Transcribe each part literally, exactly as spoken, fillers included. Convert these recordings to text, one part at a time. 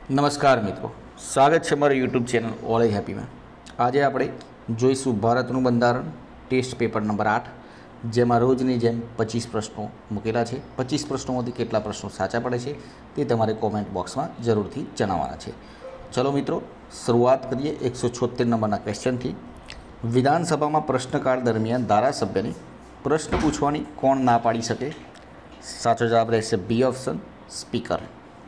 નમસ્કાર મિત્રો, સ્વાગત છે મારી યુટ્યુબ ચેનલ ઓલ ઇઝ હેપીમાં। આજે આપણે જોઈશું ભારતનું બંધારણ ટેસ્ટ પેપર નંબર આઠ, જેમાં રોજની જેમ પચીસ પ્રશ્નો મૂકેલા છે। પચીસ પ્રશ્નોમાંથી કેટલા પ્રશ્નો સાચા પડે છે તે તમારે કોમેન્ટ બોક્સમાં જરૂરથી જણાવવાના છે। ચલો મિત્રો, શરૂઆત કરીએ એકસો છોતેર નંબરના ક્વેશ્ચનથી। વિધાનસભામાં પ્રશ્નકાળ દરમિયાન ધારાસભ્યને પ્રશ્ન પૂછવાની કોણ ના પાડી શકે? સાચો જવાબ રહેશે બી ઓપ્શન, સ્પીકર।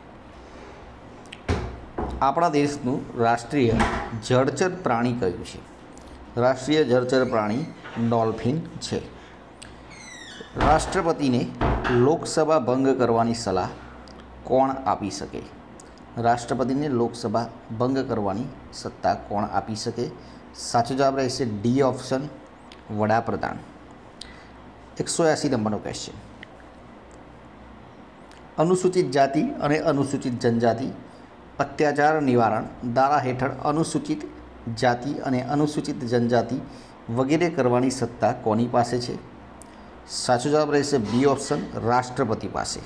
આપણા દેશનું રાષ્ટ્રીય જળચર પ્રાણી કયું છે? રાષ્ટ્રીય જળચર પ્રાણી ડોલ્ફિન છે। રાષ્ટ્રપતિને લોકસભા ભંગ કરવાની સલાહ કોણ આપી શકે? રાષ્ટ્રપતિને લોકસભા ભંગ કરવાની સત્તા કોણ આપી શકે? સાચો જવાબ રહેશે ડી ઓપ્શન, વડાપ્રધાન। એકસો એંસી નંબરનો ક્વેશ્ચન। અનુસૂચિત જાતિ અને અનુસૂચિત જનજાતિ અત્યાચાર નિવારણ ધારા હેઠળ અનુસૂચિત જાતિ અને અનુસૂચિત જનજાતિ વગેરે કરવાની સત્તા કોની પાસે છે? સાચો જવાબ રહેશે બી ઓપ્શન, રાષ્ટ્રપતિ પાસે।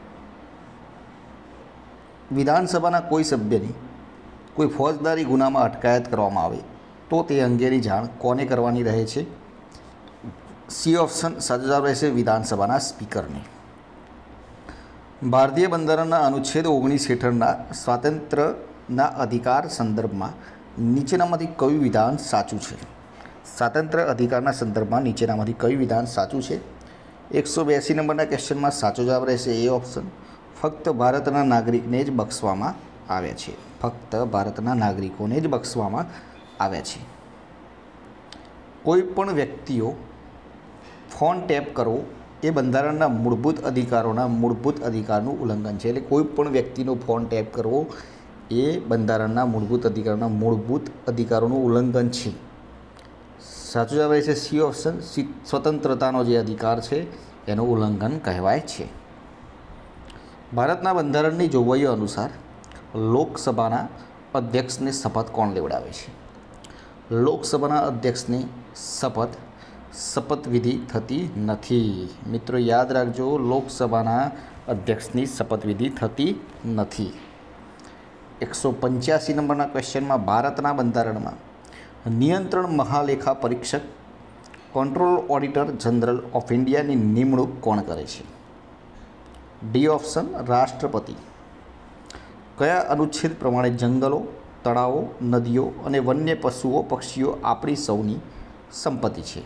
વિધાનસભાના કોઈ સભ્યની કોઈ ફોજદારી ગુનામાં અટકાયત કરવામાં આવે તો તે અંગેની જાણ કોને કરવાની રહે છે? સી ઓપ્શન, સાચો જવાબ રહેશે વિધાનસભાના સ્પીકરને। ભારતીય બંધારણના અનુચ્છેદ ઓગણીસ હેઠળના સ્વાતંત્ર્યના અધિકાર સંદર્ભમાં નીચેનામાંથી કયું વિધાન સાચું છે? સ્વાતંત્ર્ય અધિકારના સંદર્ભમાં નીચેનામાંથી કયું વિધાન સાચું છે? એકસો બ્યાસી નંબરના ક્વેશ્ચનમાં સાચો જવાબ રહેશે એ ઓપ્શન, ફક્ત ભારતના નાગરિકને જ બક્ષવામાં આવ્યા છે। ફક્ત ભારતના નાગરિકોને જ બક્ષવામાં આવ્યા છે। કોઈ પણ વ્યક્તિઓ ફોન ટેપ કરવો એ બંધારણના મૂળભૂત અધિકારોના મૂળભૂત અધિકારનું ઉલ્લંઘન છે। એટલે કોઈ પણ વ્યક્તિનો ફોન ટેપ કરવો એ બંધારણના મૂળભૂત અધિકારોના મૂળભૂત અધિકારોનું ઉલ્લંઘન છે। સાચો જવાબ રહેશે સી ઓપ્શન, સ્વતંત્રતાનો જે અધિકાર છે એનું ઉલ્લંઘન કહેવાય છે। ભારતના બંધારણની જોગવાઈઓ અનુસાર લોકસભાના અધ્યક્ષને શપથ કોણ લેવડાવે છે? લોકસભાના અધ્યક્ષને શપથ શપથવિધિ થતી નથી। મિત્રો યાદ રાખજો, લોકસભાના અધ્યક્ષની શપથવિધિ થતી નથી। એકસો પંચ્યાસી નંબરના ક્વેશ્ચનમાં ભારતના બંધારણમાં નિયંત્રણ મહાલેખા પરીક્ષક કંટ્રોલ ઓડિટર જનરલ ઓફ ઇન્ડિયાની નિમણૂક કોણ કરે છે? ડી ઓપ્શન, રાષ્ટ્રપતિ। કયા અનુચ્છેદ પ્રમાણે જંગલો, તળાવો, નદીઓ અને વન્ય પશુઓ પક્ષીઓ આપણી સૌની સંપત્તિ છે?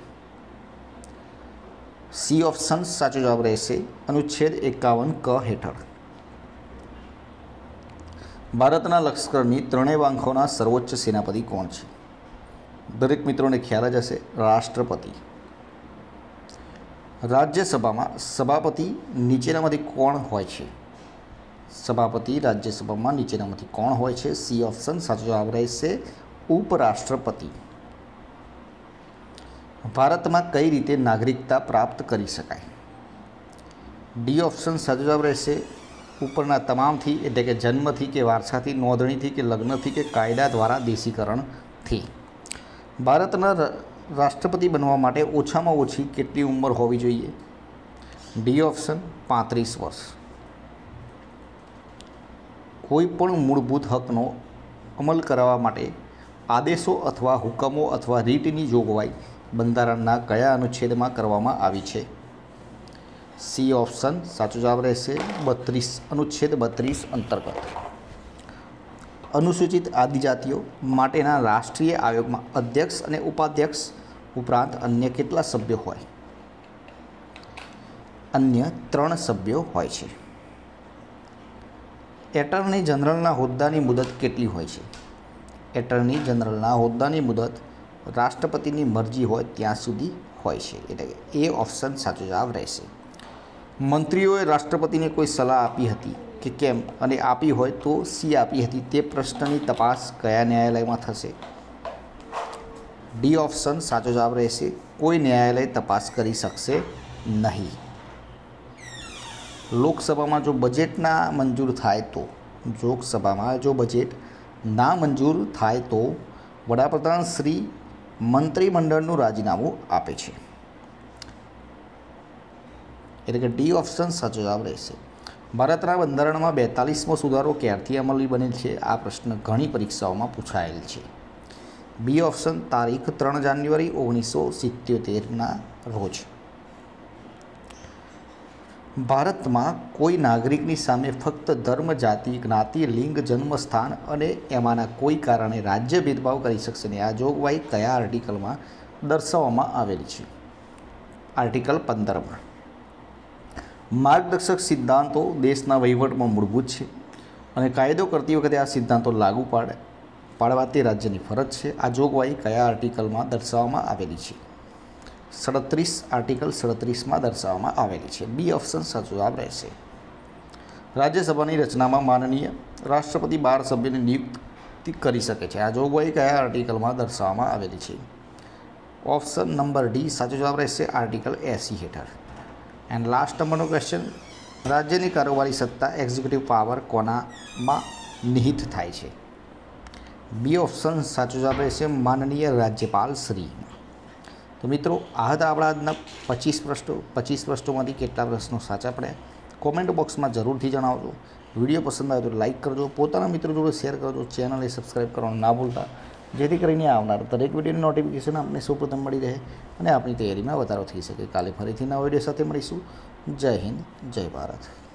સી ઓપ્શન, સાચો જવાબ રહેશે અનુચ્છેદ એકાવન ક હેઠળ। ભારતના લશ્કરની ત્રણેય પાંખોના સર્વોચ્ચ સેનાપતિ કોણ છે? દરેક મિત્રોને ખ્યાલ જ હશે, રાષ્ટ્રપતિ। રાજ્યસભામાં સભાપતિ નીચેનામાંથી કોણ હોય છે? સભાપતિ રાજ્યસભામાં નીચેનામાંથી કોણ હોય છે? સી ઓપ્શન, સાચો જવાબ રહેશે ઉપરાષ્ટ્રપતિ। ભારતમાં કઈ રીતે નાગરિકતા પ્રાપ્ત કરી શકાય? ડી ઓપ્શન, સાચો જવાબ રહેશે ઉપરના તમામથી, એટલે કે જન્મથી કે વારસાથી, નોંધણીથી કે લગ્નથી કે કાયદા દ્વારા દેશીકરણથી। ભારતના રાષ્ટ્રપતિ બનવા માટે ઓછામાં ઓછી કેટલી ઉંમર હોવી જોઈએ? ડી ઓપ્શન, પાંત્રીસ વર્ષ। કોઈ પણ મૂળભૂત હકનો અમલ કરાવવા માટે આદેશો અથવા હુકમો અથવા રીટની જોગવાઈ બંધારણના કયા અનુચ્છેદમાં કરવામાં આવી છે? સી ઓપ્શન, સાચો જવાબ રહેશે બત્રીસ, અનુચ્છેદ બત્રીસ અંતર્ગત। અનુસૂચિત આદિજાતિઓ માટેના રાષ્ટ્રીય આયોગમાં અધ્યક્ષ અને ઉપાધ્યક્ષ ઉપરાંત અન્ય કેટલા સભ્યો હોય? અન્ય ત્રણ સભ્યો હોય છે। એટર્ની જનરલના હોદ્દાની મુદત કેટલી હોય છે? એટર્ની જનરલના હોદ્દાની મુદત રાષ્ટ્રપતિની મરજી હોય ત્યાં સુધી હોય છે, એટલે કે એ ઓપ્શન સાચો જવાબ રહેશે। મંત્રીઓએ રાષ્ટ્રપતિને કોઈ સલાહ આપી હતી કે કેમ, અને આપી હોય તો સી આપી હતી તે પ્રશ્નની તપાસ કયા ન્યાયાલયમાં થશે? ડી ઓપ્શન, સાચો જવાબ રહેશે કોઈ ન્યાયાલય તપાસ કરી શકશે નહીં। લોકસભામાં જો બજેટ ના મંજૂર થાય તો લોકસભામાં જો બજેટ ના મંજૂર થાય તો વડાપ્રધાન શ્રી મંત્રીમંડળનું રાજીનામું આપે છે, એટલે કે ડી ઓપ્શન સાચો જવાબ રહેશે। ભારતના બંધારણમાં બેતાલીસમો સુધારો ક્યારથી અમલી બનેલ છે? આ પ્રશ્ન ઘણી પરીક્ષાઓમાં પૂછાયેલ છે. બી ઓપ્શન તારીખ ત્રણ જાન્યુઆરી ઓગણીસો સિત્યોતેરના રોજ. ભારતમાં કોઈ નાગરિકની સામે ફક્ત ધર્મ, જાતિ, જ્ઞાતિ, લિંગ, જન્મસ્થાન અને એમાંના કોઈ કારણે રાજ્ય ભેદભાવ કરી શકશે નહીં. આ જોગવાઈ કયા આર્ટિકલમાં દર્શાવવામાં આવેલી છે? આર્ટિકલ પંદરમાં. માર્ગદર્શક સિદ્ધાંતો દેશના વહીવટમાં મૂળભૂત છે અને કાયદો કરતી વખતે આ સિદ્ધાંતો લાગુ પાડે પાડવા તે રાજ્યની ફરજ છે. આ જોગવાઈ કયા આર્ટિકલમાં દર્શાવવામાં આવેલી છે? સડત્રીસ આર્ટિકલ સડત્રીસમાં દર્શાવવામાં આવેલી છે. બી ઓપ્શન સાચો જવાબ રહેશે. રાજ્યસભાની રચનામાં માનનીય રાષ્ટ્રપતિ બાર સભ્યોની નિયુક્તિ કરી શકે છે. આ જોગવાઈ કયા આર્ટિકલમાં દર્શાવવામાં આવેલી છે? ઓપ્શન નંબર ડી સાચો જવાબ રહેશે આર્ટિકલ એંસી હેઠળ. એન્ડ લાસ્ટ નંબરનો ક્વેશ્ચન, રાજ્યની કારોબારી સત્તા એક્ઝિક્યુટિવ પાવર કોનામાં નિહિત થાય છે? બી ઓપ્શન સાચો જવાબ રહેશે માનનીય રાજ્યપાલ શ્રી. તો મિત્રો, આ હતા આપણા આજના પચીસ પ્રશ્નો. પચીસ પ્રશ્નોમાંથી કેટલા પ્રશ્નો સાચા પડ્યા કોમેન્ટ બોક્સમાં જરૂરથી જણાવજો. વિડીયો પસંદ આવે તો લાઇક કરજો, પોતાના મિત્રો જોડે શેર કરજો, ચેનલને સબસ્ક્રાઈબ કરવાનું ના ભૂલતા, જેથી કરીને આવનાર દરેક વિડીયોની નોટિફિકેશન આપને સૌપ્રથમ મળી રહે અને આપણી તૈયારીમાં વધારો થઈ શકે. કાલે ફરીથી નવા વિડીયો સાથે મળીશું. જય હિન્દ, જય ભારત.